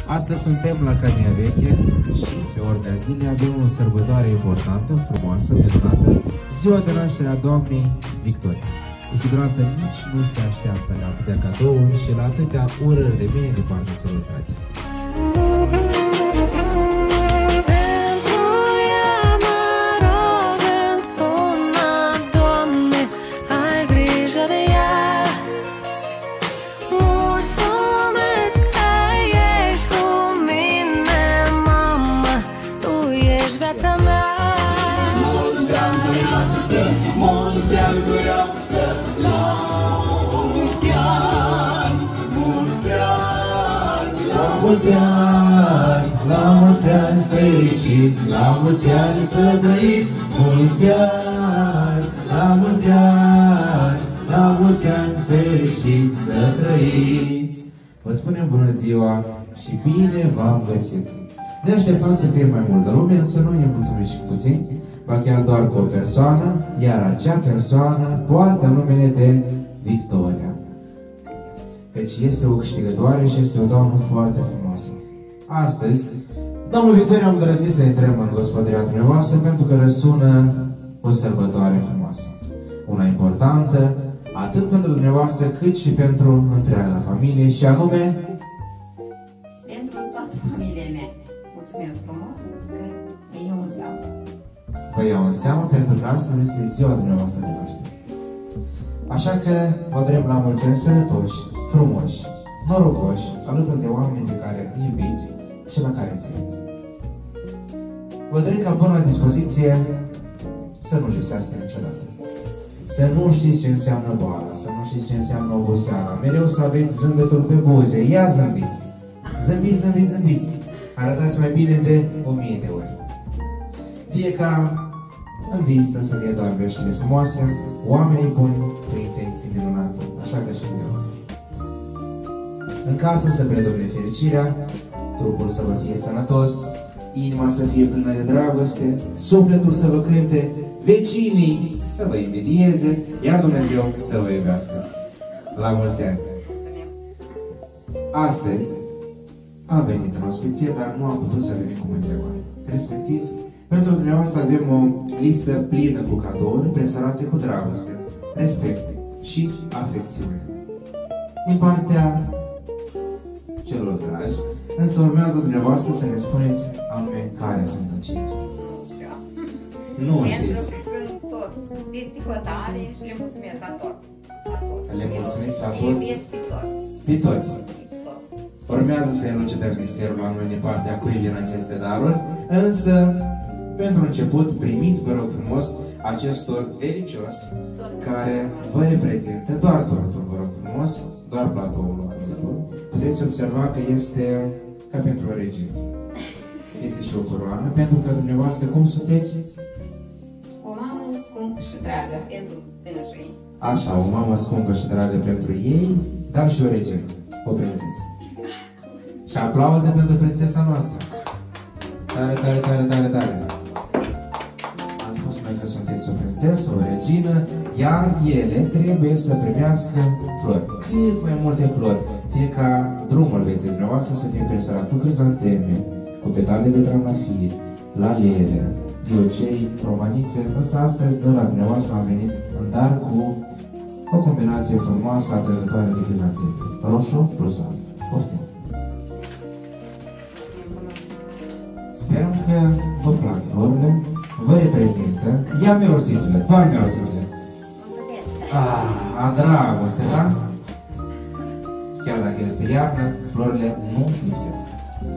Astăzi suntem la Cania Veche și pe ordinea zilei avem o sărbătoare importantă, frumoasă, minunată, ziua de naștere a Doamnei Victoria. Cu siguranță nici nu se așteaptă la atâtea cadouri și la atâtea urări de bine din partea celor dragi. La mulți ani fericiți, la mulți ani să trăiți, mulți ani, la mulți ani, la mulți ani fericiți să trăiți. Vă spunem bună ziua și bine v-am găsit. Ne așteptam să fie mai multă lume, însă noi ne mulțumim și puțin, ba chiar doar cu o persoană, iar acea persoană poartă numele de Victoria. Căci este o câștigătoare și este o doamnă foarte frumoasă. Astăzi, domnul Victoria, am îndrăznit să intrăm în gospodăria dumneavoastră pentru că răsună o sărbătoare frumoasă. Una importantă, atât pentru dumneavoastră cât și pentru întreaga familie și anume... Pentru toată familia mea. Mulțumesc frumos că îi iau în seamă. Vă iau în seamă pentru că astăzi este ziua dumneavoastră de naștere. Așa că vă vrem la mulți ani sănătoși, frumoși, norocoși, alături de oameni pe care îi iubiți și la care țineți. Vă dorim ca bună dispoziție să nu lipsească niciodată. Să nu știți ce înseamnă boala, să nu știți ce înseamnă oboseala, mereu să aveți zâmbetul pe buze, ia zâmbiți! Zâmbiți, zâmbiți, zâmbiți! Arătați mai bine de 1000 de ori. Fie ca în vizită să fie doar veștile frumoase, oamenii buni cu intenții minunate, așa că și dumneavoastră. În casă să predomine fericirea, trupul să vă fie sănătos, inima să fie plină de dragoste, sufletul să vă cânte, vecinii să vă invidieze, iar Dumnezeu să vă iubească. La mulți ani! Astăzi am venit în ospiție, dar nu am putut să venim cu mâinile goale. Respectiv, pentru dumneavoastră avem o listă plină cu cadouri presărate cu dragoste, respect și afecțiune. Din partea celor dragi, însă urmează dumneavoastră să ne spuneți anume care sunt aceia. Nu știți. Pentru că sunt toți peste hotare și le mulțumesc la toți. Le mulțumesc la toți? toți? Pe toți. Pe toți. Urmează să elucidăm misterul anume din partea cui vin aceste daruri, însă, pentru început, primiți, vă rog frumos, acestor delicios, care vă reprezintă doar tortul, vă rog frumos, doar platoul arzător. Puteți observa că este ca pentru o regină. Este și o coroană, pentru că dumneavoastră cum sunteți? O mamă scumpă și dragă pentru tânășii. Așa, o mamă scumpă și dragă pentru ei, dar și o regină, o prințesă. Și aplauze pentru prințesa noastră. Tare, tare, tare, tare, tare. Am spus noi că sunteți o prințesă, o regină, iar ele trebuie să primească flori. Cât mai multe flori. Fie ca drumul vieții dumneavoastră să fie presărat cu crizanteme, cu petale de trandafiri, lalele, diocei, romanițe, însă astăzi de la dumneavoastră am venit în dar cu o combinație frumoasă atrăgătoare de crizanteme. Roșu plus alb. Poftim! Sperăm că vă plac florile, vă reprezintă. Ia mirosițele, doar mirosițele. A dragoste, da? Chiar dacă este iarnă, florile nu lipsesc.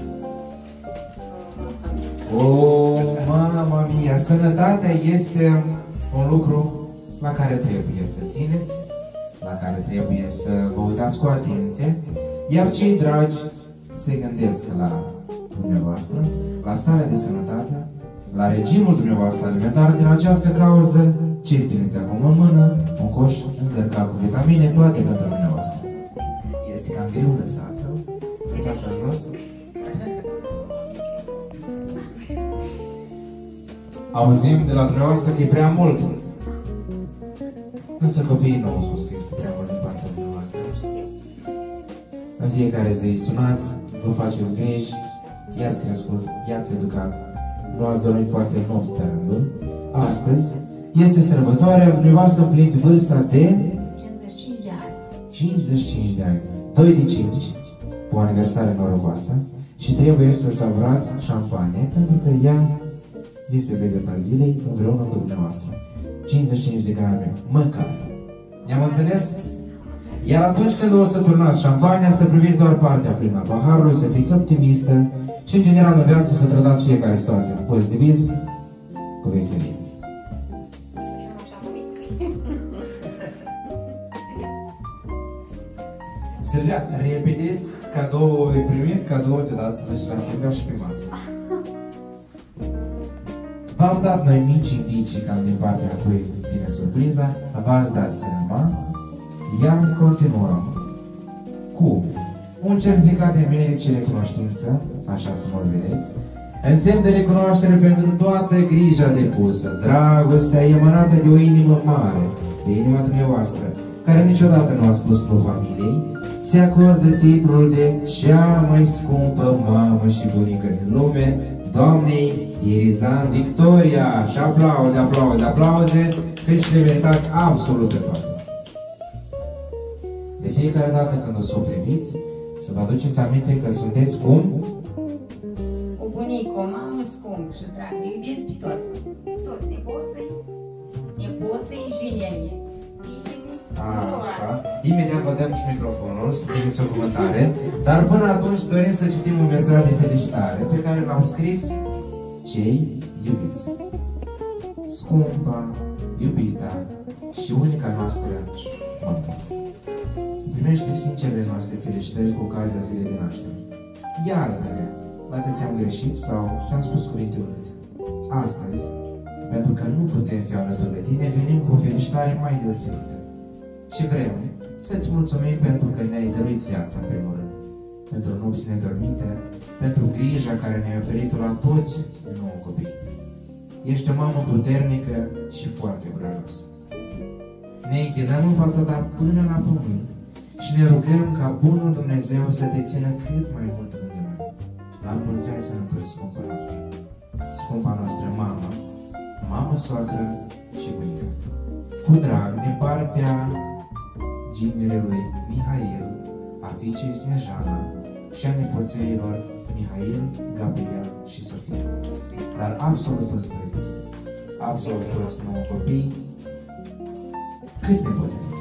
O, mama mia, sănătatea este un lucru la care trebuie să țineți, la care trebuie să vă uitați cu atenție, iar cei dragi se gândesc la dumneavoastră, la starea de sănătate, la regimul dumneavoastră alimentar. Din această cauză, ce țineți acum în mână? Un coș încărcat cu vitamine, toate pentru dumneavoastră. Este cam greu, lăsați-l. Lăsați-l jos. Auzim de la dumneavoastră că e prea mult. Însă copiii nu au spus că este prea mult din partea dumneavoastră. În fiecare zi sunați, nu faceți griji, i-ați crescut, i-ați educat, nu ați dormit poate nopți pe rândul. Astăzi este sărbătoarea dumneavoastră, împliniți vârsta de 55 de ani. 55 de ani. 2 de 5, o aniversare norocoasă și trebuie să savurați șampanie pentru că ea este vedeta zilei împreună cu dumneavoastră. 55 de grame, măcar. Ne-am înțeles? Iar atunci când o să turnați șampania, să priviți doar partea plină a paharului, să fiți optimistă și în general în viață să tratați fiecare situație cu pozitivism, cu veselie. Silvia, repede, cadou e primit, cadou de dat să duci la Silvia și pe masă. V-am dat noi mici indicii cam din partea cui vine surpriza, v-ați dat seama, iar continuăm cu un certificat de merit și recunoștință, așa să mă vedeți, în semn de recunoaștere pentru toată grija depusă, dragostea emanată de o inimă mare, de inima dumneavoastră, care niciodată nu a spus nu familiei, se acordă titlul de cea mai scumpă mamă și bunică din lume, doamnei Irizan Victoria. Și aplauze, aplauze, aplauze, căci le meritați absolut de toate. De fiecare dată când o să o priviți, să vă aduceți aminte că sunteți cum? O bunică, o mamă scump și dragă, iubesc pe toți. Toți nepoții și nenii. Așa, imediat vă dăm și microfonul să țineți o comentare, dar până atunci dorim să citim un mesaj de felicitare pe care l-au scris cei iubiți. Scumpa, iubita și unica noastră mamă, primește sincerele noastre felicitări cu ocazia zilei de naștere. Iartă-ne dacă ți-am greșit sau ți-am spus cuvinte urâte. Astăzi, pentru că nu putem fi alături de tine, venim cu o felicitare mai deosebită. Și vrem să-ți mulțumim pentru că ne-ai dăruit viața, în primul rând, pentru nopți nedormite, pentru grija care ne-ai oferit-o la toți nouă copii. Ești o mamă puternică și foarte curajoasă. Ne închinăm în fața ta până la pământ și ne rugăm ca bunul Dumnezeu să te țină cât mai mult lângă noi. La mulți ani sănătoși, scumpa noastră. Scumpa noastră mamă, mamă, soacră și bunică. Cu drag, din partea ginerelui Mihail, a fiicei Snejana și a nepoțeilor Mihail, Gabriel și Sofia. Dar absolut toți băieți, absolut toți nouă copii. Câți nepoți aveți?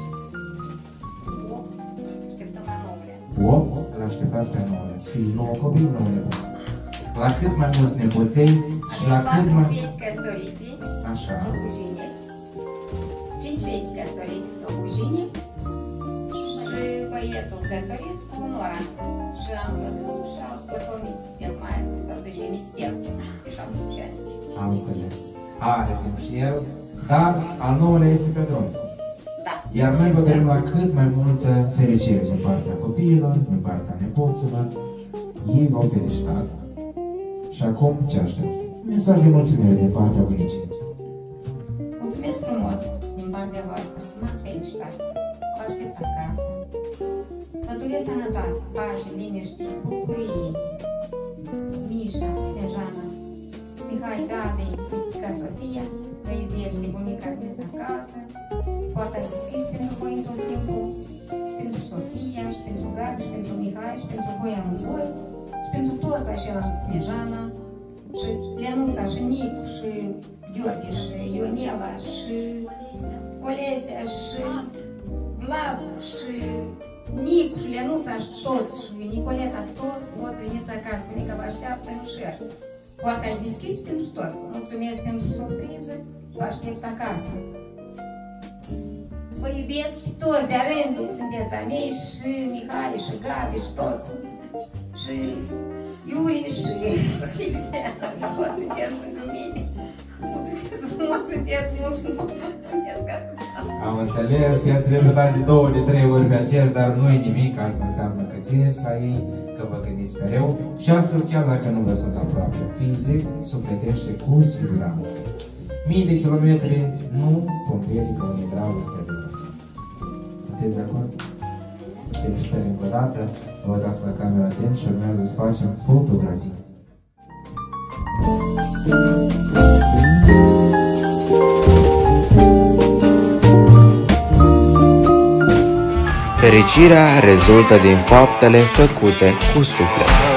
8? Îl așteptați pe 9. Să fii 9 copii, 9 nepoți. La cât mai mulți nepoței și la cât mai... 4 feti căsătorite, Așa. 2 cujine, 5 feti căsătorite, 2 cujine și băietul căsătorit cu nora. Și am plăcut și am plătomit el mai, sau să-și emit el. Și am spus și ani. Am înțeles. Are timp și el, dar al 9-lea este pe drum. Da. Iar noi vă dorim la cât mai multă fericire din partea copiilor, din partea nepoților. Ei v-au felicitat. Și acum ce aștept? Mesaj de mulțumire din partea bunicii. Mulțumesc frumos din partea voastră. M-ați felicitat. Vă aștept acasă. Vă doresc sănătate, pace, liniște, bucurie. Mișa, Snejana, Mihai, Gabi, mica Sofia, vă iubește bunica aveți acasă. Poarta deschis pentru voi în tot timpul. Pentru Sofia, și pentru Gabi, și pentru Mihai, și pentru voi amândoi. Și pentru toți așa Snejana. Și Leanuța, și Nicu, și Gheorghe, și Ionela, și Olesea, și Vlad, și Nicu, și Leanuța, și toți, și Nicoleta, toți veniți acasă, bunica vă așteaptă în șer. Poarta e deschis pentru toți. Mulțumesc pentru surpriză, vă aștept acasă. Vă iubesc pe toți de-a rândul, sunteți a mei, și Mihai, și Gabi, și toți. Și Iuri și Silvia, toți sunteți lângă mine. Mulțumesc frumos, sunteți mulțumesc atât. Am înțeles, i-ați repetat de 2 de 3 ori pe aceeași, dar nu-i nimic, asta înseamnă că țineți la ei, că vă gândiți mereu și astăzi, chiar dacă nu vă sunt aproape fizic, sufletește cu siguranță. Mii de kilometri nu împiedică unei dragoste de voi. Sunteți de acord? Felicitări încă o dată, Vă uitați la camera atent și urmează să facem fotografii. Fericirea rezultă din faptele făcute cu suflet.